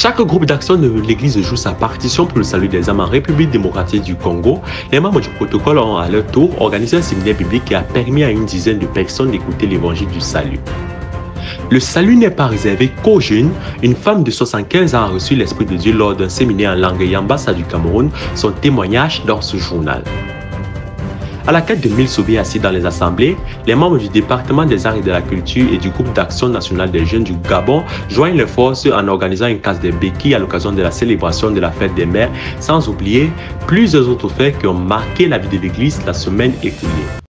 Chaque groupe d'action de l'Église joue sa partition pour le salut des âmes en République démocratique du Congo. Les membres du protocole ont à leur tour organisé un séminaire biblique qui a permis à une dizaine de personnes d'écouter l'évangile du salut. Le salut n'est pas réservé qu'aux jeunes. Une femme de 75 ans a reçu l'Esprit de Dieu lors d'un séminaire en langue Yambassa du Cameroun. Son témoignage dans ce journal. À la quête de 1000 sauvés assis dans les assemblées, les membres du département des arts et de la culture et du groupe d'action nationale des jeunes du Gabon joignent leurs forces en organisant une casse des béquilles à l'occasion de la célébration de la fête des mères, sans oublier plusieurs autres faits qui ont marqué la vie de l'Église la semaine écoulée.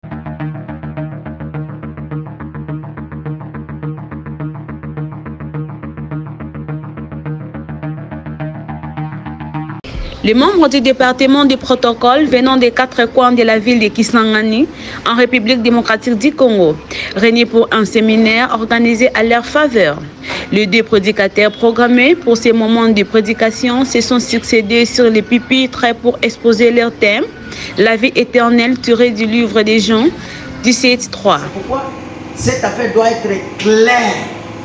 Les membres du département du protocole venant des 4 coins de la ville de Kisangani, en République démocratique du Congo, réunis pour un séminaire organisé à leur faveur. Les 2 prédicateurs programmés pour ces moments de prédication se sont succédés sur les pupitres pour exposer leur thème, la vie éternelle tirée du livre des Jean 17:3. Pourquoi cette affaire doit être claire?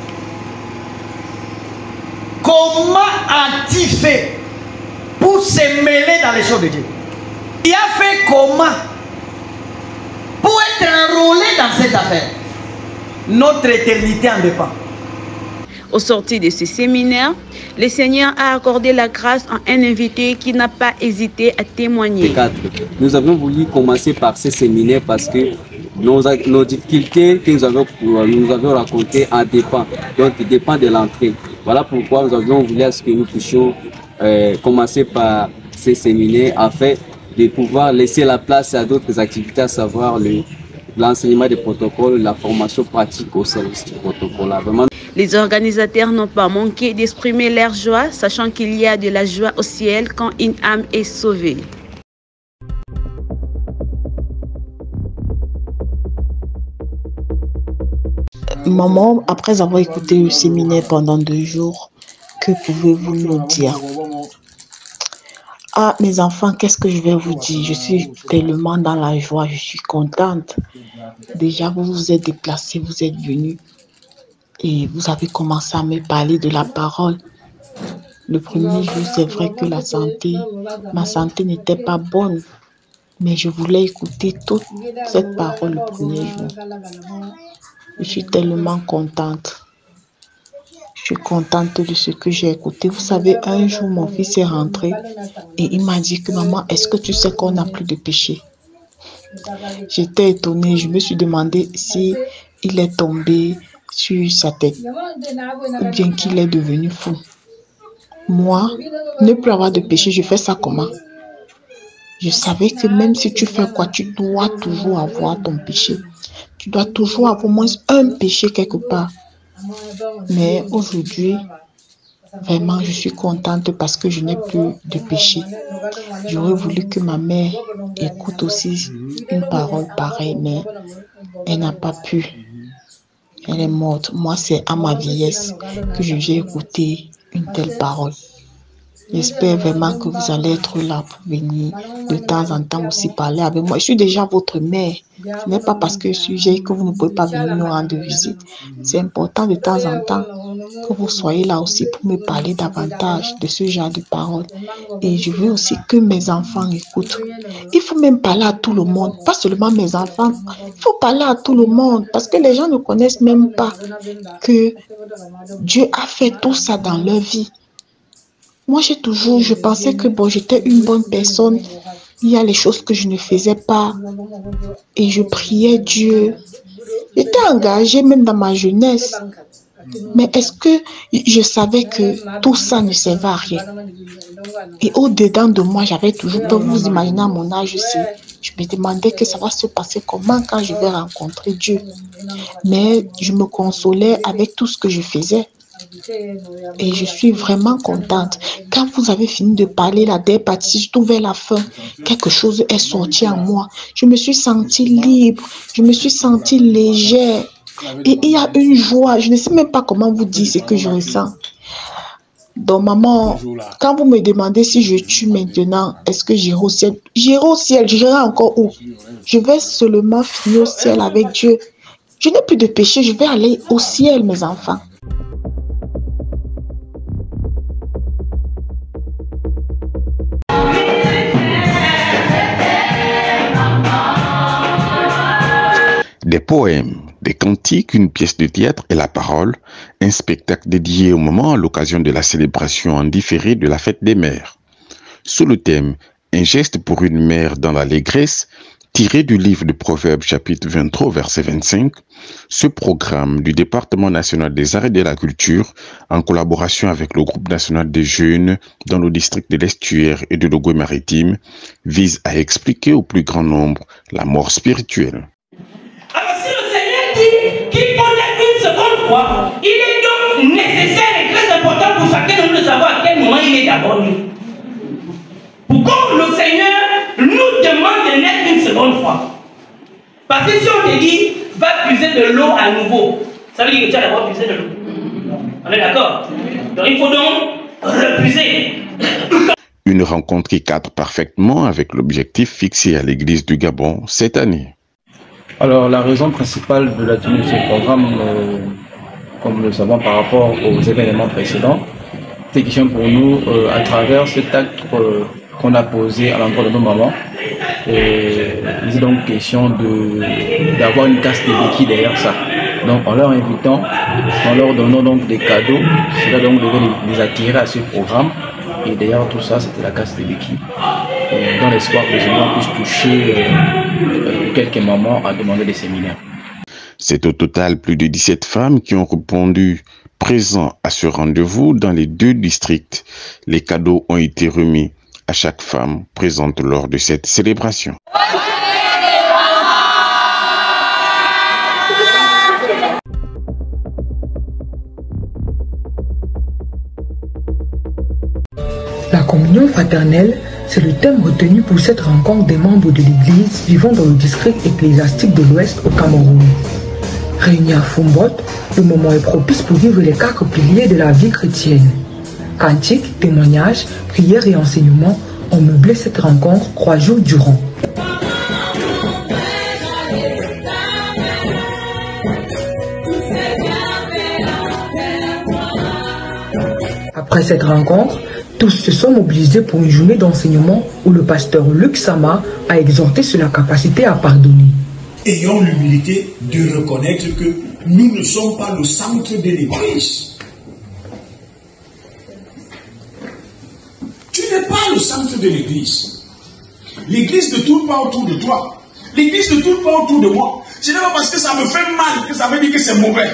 Comment as-tu fait pour se mêler dans les choses de Dieu? Il a fait comment pour être enrôlé dans cette affaire? Notre éternité en dépend. Au sortir de ce séminaire, le Seigneur a accordé la grâce à un invité qui n'a pas hésité à témoigner. Nous avions voulu commencer par ce séminaire parce que nos difficultés que nous avions racontées en dépendent. Donc, il dépend de l'entrée. Voilà pourquoi nous avions voulu à ce que nous puissions commencer par ces séminaires afin de pouvoir laisser la place à d'autres activités, à savoir l'enseignement des protocoles, la formation pratique au service du protocole. Vraiment. Les organisateurs n'ont pas manqué d'exprimer leur joie, sachant qu'il y a de la joie au ciel quand une âme est sauvée. Maman, après avoir écouté le séminaire pendant 2 jours, que pouvez-vous nous dire? Ah, mes enfants, qu'est-ce que je vais vous dire? Je suis tellement dans la joie, je suis contente. Déjà, vous vous êtes déplacés, vous êtes venus et vous avez commencé à me parler de la parole. Le premier jour, c'est vrai que ma santé n'était pas bonne, mais je voulais écouter toute cette parole le premier jour. Je suis tellement contente. Je suis contente de ce que j'ai écouté. Vous savez, un jour, mon fils est rentré et il m'a dit que maman, est-ce que tu sais qu'on n'a plus de péché? J'étais étonnée. Je me suis demandé si il est tombé sur sa tête ou bien qu'il est devenu fou. Moi, ne plus avoir de péché, je fais ça comment? Je savais que même si tu fais quoi, tu dois toujours avoir ton péché. Tu dois toujours avoir au moins un péché quelque part. Mais aujourd'hui, vraiment, je suis contente parce que je n'ai plus de péché. J'aurais voulu que ma mère écoute aussi une parole pareille, mais elle n'a pas pu. Elle est morte. Moi, c'est à ma vieillesse que j'ai écouté une telle parole. J'espère vraiment que vous allez être là pour venir de temps en temps aussi parler avec moi. Je suis déjà votre mère. Ce n'est pas parce que je suis vieille que vous ne pouvez pas venir nous rendre visite. C'est important de temps en temps que vous soyez là aussi pour me parler davantage de ce genre de paroles. Et je veux aussi que mes enfants écoutent. Il faut même parler à tout le monde, pas seulement mes enfants. Il faut parler à tout le monde parce que les gens ne connaissent même pas que Dieu a fait tout ça dans leur vie. Moi, je pensais que bon, j'étais une bonne personne. Il y a les choses que je ne faisais pas. Et je priais Dieu. J'étais engagée même dans ma jeunesse. Mais est-ce que je savais que tout ça ne servait à rien? Et au-dedans de moi, j'avais toujours peur. Vous imaginez à mon âge aussi. Je me demandais que ça va se passer comment quand je vais rencontrer Dieu. Mais je me consolais avec tout ce que je faisais. Et je suis vraiment contente. Quand vous avez fini de parler la dernière partie, surtout vers la fin, quelque chose est sorti en moi. Je me suis sentie libre, je me suis sentie légère. Et il y a une joie, je ne sais même pas comment vous dire ce que je ressens. Donc maman, quand vous me demandez si je tue maintenant, est-ce que j'irai au ciel? J'irai au ciel, j'irai encore où? Je vais seulement finir au ciel avec Dieu. Je n'ai plus de péché, je vais aller au ciel, mes enfants. Des poèmes, des cantiques, une pièce de théâtre et la parole, un spectacle dédié au moment à l'occasion de la célébration en différé de la fête des mères. Sous le thème « Un geste pour une mère dans l'allégresse », tiré du livre de Proverbes chapitre 23 verset 25, ce programme du département national des arts et de la culture, en collaboration avec le groupe national des jeunes dans le district de l'Estuaire et de l'Ogooué-Maritime, vise à expliquer au plus grand nombre la mort spirituelle. Alors si le Seigneur dit qu'il faut naître une seconde fois, il est donc nécessaire et très important pour chacun de nous de savoir à quel moment il est d'abord né. Pourquoi le Seigneur nous demande de naître une seconde fois? Parce que si on te dit, va puiser de l'eau à nouveau, ça veut dire que tu as d'abord puisé de l'eau. On est d'accord? Donc il faut donc repuiser. Une rencontre qui cadre parfaitement avec l'objectif fixé à l'Église du Gabon cette année. Alors la raison principale de la tenue de ce programme, comme nous le savons par rapport aux événements précédents, c'est question pour nous, à travers cet acte qu'on a posé à l'endroit de nos mamans, il est donc question d'avoir une casse de béquilles derrière ça. Donc en leur invitant, en leur donnant donc des cadeaux, cela donc devait les attirer à ce programme. Et d'ailleurs tout ça c'était la casse des béquilles. Dans l'espoir que les gens puissent toucher quelques mamans à demander des séminaires. C'est au total plus de 17 femmes qui ont répondu présents à ce rendez-vous dans les 2 districts. Les cadeaux ont été remis à chaque femme présente lors de cette célébration. La communion fraternelle, c'est le thème retenu pour cette rencontre des membres de l'Église vivant dans le district ecclésiastique de l'Ouest au Cameroun. Réunis à Fumbot, le moment est propice pour vivre les 4 piliers de la vie chrétienne. Cantiques, témoignages, prières et enseignements ont meublé cette rencontre 3 jours durant. Après cette rencontre, tous se sont mobilisés pour une journée d'enseignement où le pasteur Luc Sama a exhorté sur la capacité à pardonner. Ayons l'humilité de reconnaître que nous ne sommes pas le centre de l'Église. Tu n'es pas le centre de l'Église. L'Église ne tourne pas autour de toi. L'Église ne tourne pas autour de moi. Ce n'est pas parce que ça me fait mal que ça veut dire que c'est mauvais.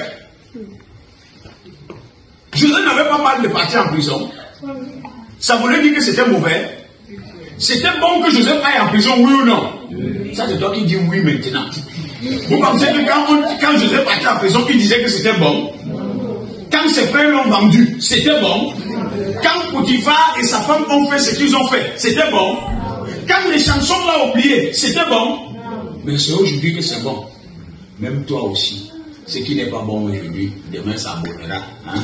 Joseph n'avait pas mal de partir en prison. Ça voulait dire que c'était mauvais. C'était bon que Joseph aille en prison, oui ou non? Ça c'est toi qui dis oui maintenant. Vous pensez que quand Joseph partait en prison, il disait que c'était bon? Quand ses frères l'ont vendu, c'était bon? Quand Potiphar et sa femme ont fait ce qu'ils ont fait, c'était bon? Quand les chansons l'ont oublié, c'était bon? Mais c'est aujourd'hui que c'est bon. Même toi aussi. Ce qui n'est pas bon aujourd'hui, demain ça abonnera.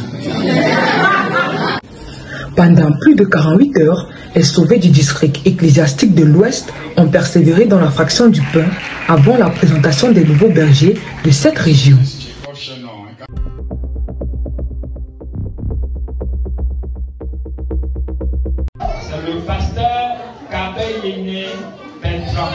Hein? Pendant plus de 48 heures, les sauvés du district ecclésiastique de l'Ouest ont persévéré dans la fraction du pain avant la présentation des nouveaux bergers de cette région. C'est le pasteur Kabeyene Bertrand.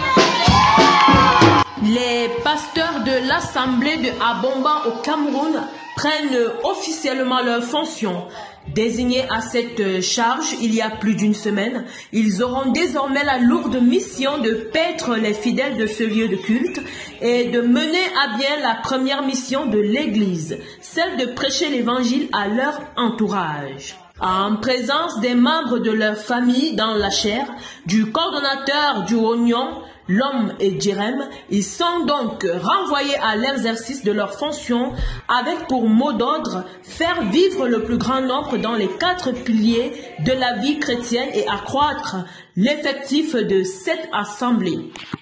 Les pasteurs de l'Assemblée de Abomba au Cameroun prennent officiellement leurs fonctions. Désignés à cette charge il y a plus d'une semaine, ils auront désormais la lourde mission de paître les fidèles de ce lieu de culte et de mener à bien la première mission de l'Église, celle de prêcher l'Évangile à leur entourage. En présence des membres de leur famille dans la chair, du coordonnateur du Oignon, l'homme et Djérem, ils sont donc renvoyés à l'exercice de leurs fonctions avec pour mot d'ordre faire vivre le plus grand nombre dans les 4 piliers de la vie chrétienne et accroître l'effectif de cette assemblée.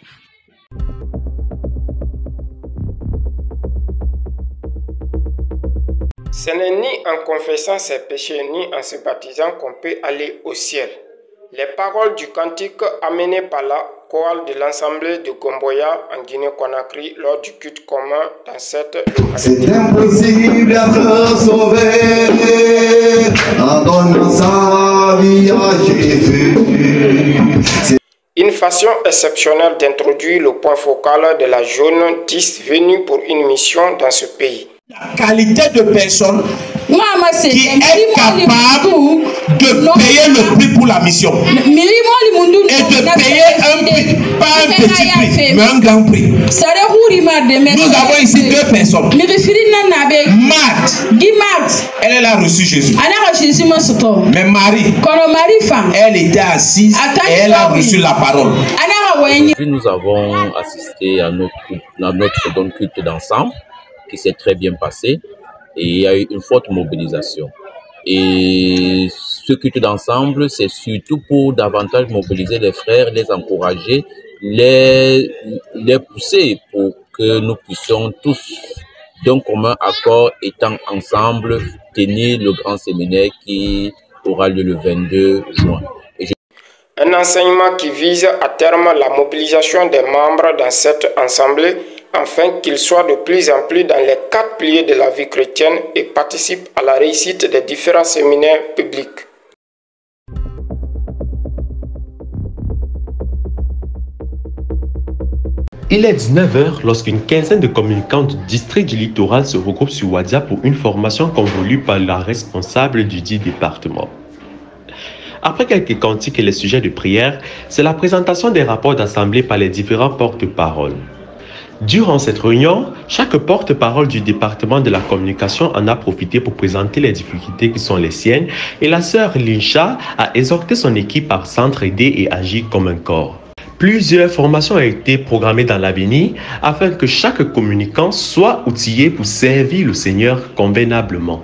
Ce n'est ni en confessant ses péchés ni en se baptisant qu'on peut aller au ciel. Les paroles du cantique amenées par la chorale de l'Assemblée de Gomboya en Guinée-Conakry lors du culte commun dans cette localité. C'est impossible d'être sauvé en donnant sa vie à Jésus. Une façon exceptionnelle d'introduire le point focal de la jeune 10 venue pour une mission dans ce pays. La qualité de personne qui est capable de payer le prix pour la mission et de payer un prix, pas un petit prix, mais un grand prix. Nous avons ici deux personnes. Marthe, elle a reçu Jésus. Mais Marie, elle était assise et elle a reçu la parole. Aujourd'hui, nous avons assisté à notre seconde culte d'ensemble qui s'est très bien passé et il y a eu une forte mobilisation. Et ce culte d'ensemble, c'est surtout pour davantage mobiliser les frères, les encourager, les pousser pour que nous puissions tous, d'un commun accord, étant ensemble, tenir le grand séminaire qui aura lieu le 22 juin. Un enseignement qui vise à terme la mobilisation des membres dans cette assemblée afin qu'ils soient de plus en plus dans les 4 piliers de la vie chrétienne et participent à la réussite des différents séminaires publics. Il est 19h lorsqu'une quinzaine de communicants du district du littoral se regroupent sur WhatsApp pour une formation convolue par la responsable du dit département. Après quelques cantiques et les sujets de prière, c'est la présentation des rapports d'assemblée par les différents porte-paroles. Durant cette réunion, chaque porte-parole du département de la communication en a profité pour présenter les difficultés qui sont les siennes et la sœur Linsha a exhorté son équipe à s'entraider et agir comme un corps. Plusieurs formations ont été programmées dans l'avenir afin que chaque communicant soit outillé pour servir le Seigneur convenablement.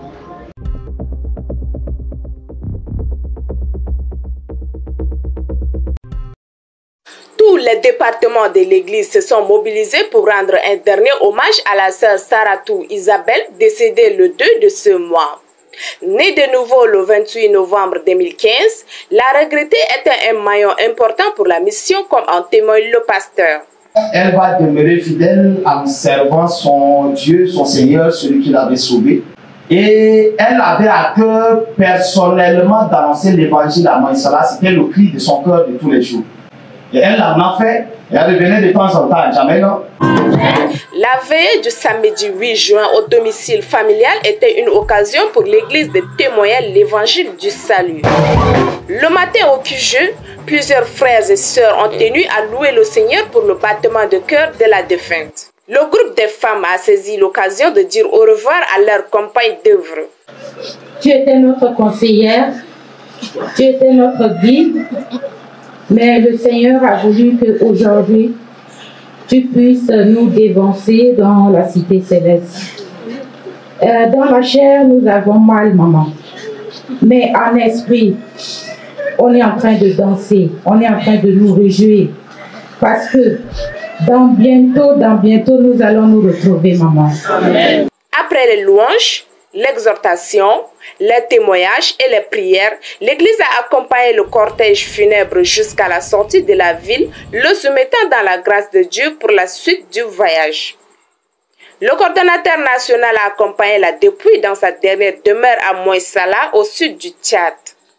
Tous les départements de l'église se sont mobilisés pour rendre un dernier hommage à la sœur Saratou Isabelle, décédée le 2 de ce mois. Née de nouveau le 28 novembre 2015, la regrettée était un maillon important pour la mission, comme en témoigne le pasteur. Elle va demeurer fidèle en servant son Dieu, son Seigneur, celui qui l'avait sauvé. Et elle avait à cœur personnellement d'annoncer l'évangile à Maïsala. C'était le cri de son cœur de tous les jours. Et elle en a fait, et elle revenait de temps en temps à Djamena. La veillée du samedi 8 juin au domicile familial était une occasion pour l'église de témoigner l'évangile du salut. Le matin au QG, plusieurs frères et sœurs ont tenu à louer le Seigneur pour le battement de cœur de la défunte. Le groupe des femmes a saisi l'occasion de dire au revoir à leur compagne d'œuvre. Tu étais notre conseillère, tu étais notre guide. Mais le Seigneur a voulu qu'aujourd'hui, tu puisses nous dévancer dans la cité céleste. Dans la chair, nous avons mal, maman. Mais en esprit, on est en train de danser, on est en train de nous réjouir. Parce que dans bientôt, nous allons nous retrouver, maman. Amen. Après les louanges, l'exhortation, les témoignages et les prières, l'église a accompagné le cortège funèbre jusqu'à la sortie de la ville, le soumettant dans la grâce de Dieu pour la suite du voyage. Le coordonnateur national a accompagné la dépouille dans sa dernière demeure à Moïsala, au sud du Tchad.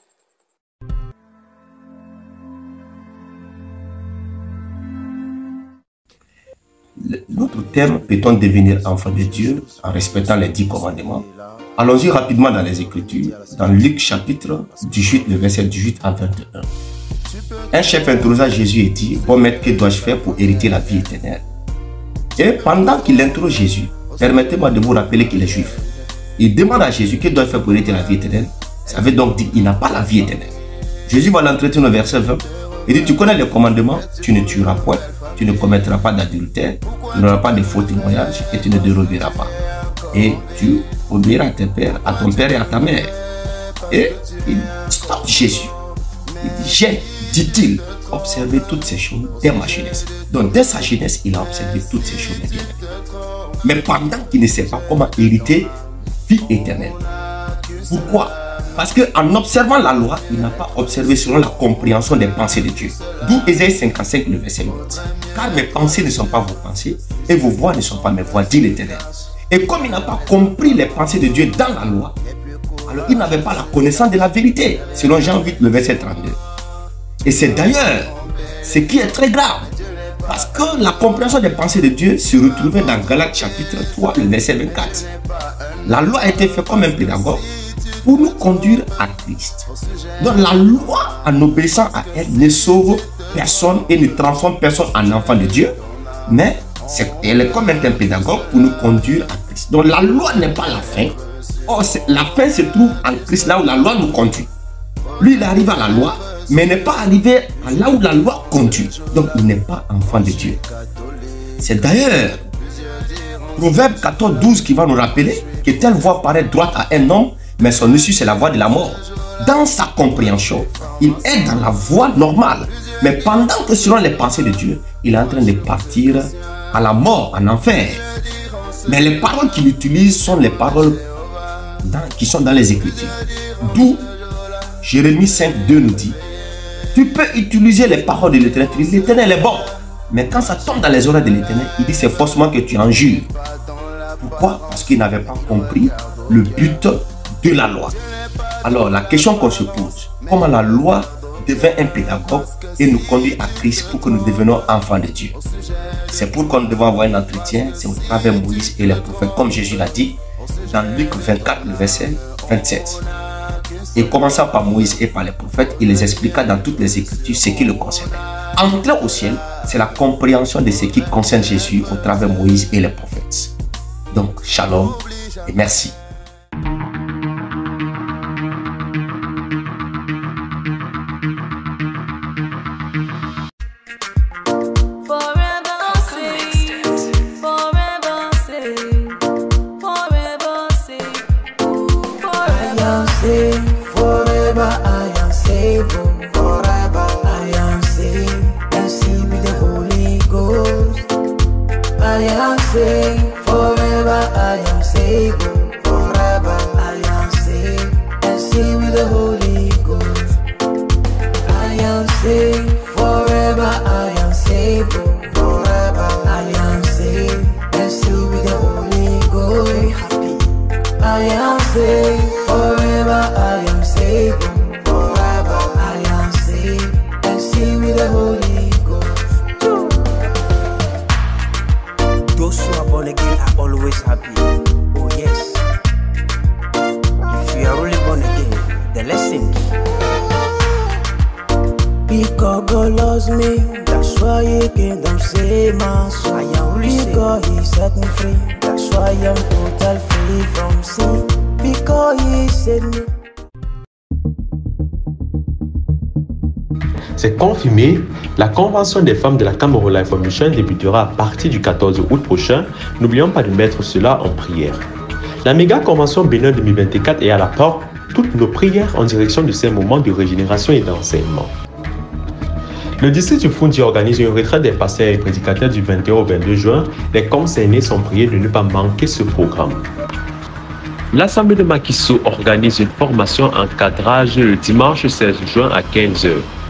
Notre thème, peut-on devenir enfant de Dieu en respectant les 10 commandements? Allons-y rapidement dans les Écritures, dans Luc chapitre 18, le verset 18 à 21. Un chef interrogea Jésus et dit, « Bon maître, que dois-je faire pour hériter la vie éternelle ?» Et pendant qu'il interroge Jésus, permettez-moi de vous rappeler qu'il est juif. Il demande à Jésus, « Que dois-je faire pour hériter la vie éternelle ?» Ça veut donc dire qu'il n'a pas la vie éternelle. Jésus va l'entretenir au verset 20. Il dit, « Tu connais les commandements, tu ne tueras point, tu ne commettras pas d'adultère, tu n'auras pas de faux témoignages et tu ne déroberas pas. Et tu obéiras à ton père et à ta mère. » Et il stoppe Jésus. Il dit, « J'ai, dit-il, observé toutes ces choses dès ma jeunesse. » Donc dès sa jeunesse, il a observé toutes ces choses. Mais pendant qu'il ne sait pas comment hériter vie éternelle. Pourquoi? Parce qu'en observant la loi, il n'a pas observé selon la compréhension des pensées de Dieu. D'où Ésaïe 55, le verset 8. Car mes pensées ne sont pas vos pensées et vos voix ne sont pas mes voix, dit l'Éternel. Et comme il n'a pas compris les pensées de Dieu dans la loi, alors il n'avait pas la connaissance de la vérité, selon Jean 8, le verset 32. Et c'est d'ailleurs Ce qui est très grave. Parce que la compréhension des pensées de Dieu se retrouvait dans Galates chapitre 3, le verset 24. La loi a été faite comme un pédagogue pour nous conduire à Christ. Donc la loi, en obéissant à elle, ne sauve personne et ne transforme personne en enfant de Dieu, mais elle est comme un pédagogue pour nous conduire à Christ. Donc la loi n'est pas la fin. Or, la fin se trouve en Christ, là où la loi nous conduit. Lui, il arrive à la loi, mais n'est pas arrivé à là où la loi conduit. Donc il n'est pas enfant de Dieu. C'est d'ailleurs Proverbe 14, 12 qui va nous rappeler que telle voie paraît droite à un homme, mais son issue c'est la voie de la mort. Dans sa compréhension, il est dans la voie normale. Mais pendant que selon les pensées de Dieu, il est en train de partir à la mort, en enfer. Mais les paroles qu'il utilise sont les paroles qui sont dans les Écritures. D'où Jérémie 5, 2 nous dit, tu peux utiliser les paroles de l'Éternel. L'Éternel est bon. Mais quand ça tombe dans les oreilles de l'Éternel, il dit c'est forcément que tu en jures. Pourquoi? Parce qu'il n'avait pas compris le but de la loi. Alors la question qu'on se pose, comment la loi devient un pédagogue et nous conduit à Christ pour que nous devenions enfants de Dieu? C'est pourquoi nous devons avoir un entretien, c'est au travers Moïse et les prophètes, comme Jésus l'a dit dans Luc 24, le verset 27. Et commençant par Moïse et par les prophètes, il les expliqua dans toutes les Écritures ce qui le concernait. Entrer au ciel, c'est la compréhension de ce qui concerne Jésus au travers Moïse et les prophètes. Donc, shalom et merci. C'est confirmé, la convention des femmes de la Cameroun Life Mission débutera à partir du 14 août prochain. N'oublions pas de mettre cela en prière. La méga convention Bénin 2024 est à la porte. Toutes nos prières en direction de ces moments de régénération et d'enseignement. Le district du Fundi organise une retraite des pasteurs et prédicateurs du 21 au 22 juin. Les concernés sont priés de ne pas manquer ce programme. L'Assemblée de Makiso organise une formation en cadrage le dimanche 16 juin à 15h.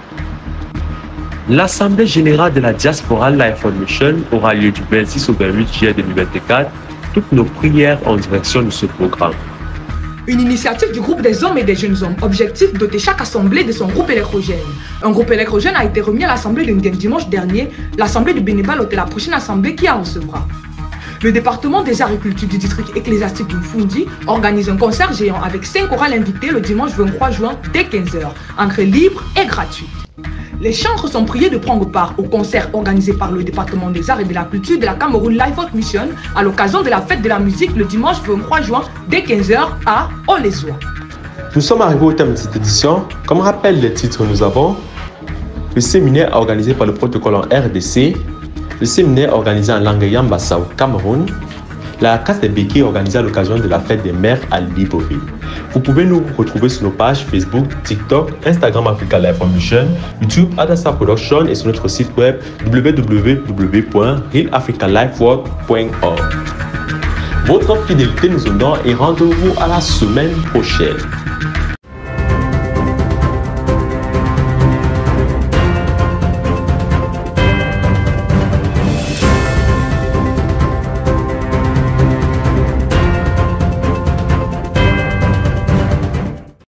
L'Assemblée générale de la diaspora Life Mission aura lieu du 26 au 28 juillet 2024. Toutes nos prières en direction de ce programme. Une initiative du groupe des hommes et des jeunes hommes. Objectif, doter chaque assemblée de son groupe électrogène. Un groupe électrogène a été remis à l'assemblée de Nguyen dimanche dernier. L'assemblée de Bénéval est la prochaine assemblée qui en recevra. Le département des agricultures du district ecclésiastique du Fundi organise un concert géant avec 5 chorales invités le dimanche 23 juin dès 15h. Entrée libre et gratuite. Les chantres sont priés de prendre part au concert organisé par le département des arts et de la culture de la Cameroun Life Mission à l'occasion de la fête de la musique le dimanche 23 juin dès 15h à Olezoa. Nous sommes arrivés au terme de cette édition. Comme rappel des titres, nous avons le séminaire organisé par le protocole en RDC, le séminaire organisé en langue Yambassa au Cameroun, la casse des béquilles organisée à l'occasion de la fête des mères à Libreville. Vous pouvez nous retrouver sur nos pages Facebook, TikTok, Instagram Africa Life Mission, YouTube Adassa Production et sur notre site web www.realafricalifeworld.org. Votre fidélité nous honore et rendez-vous à la semaine prochaine.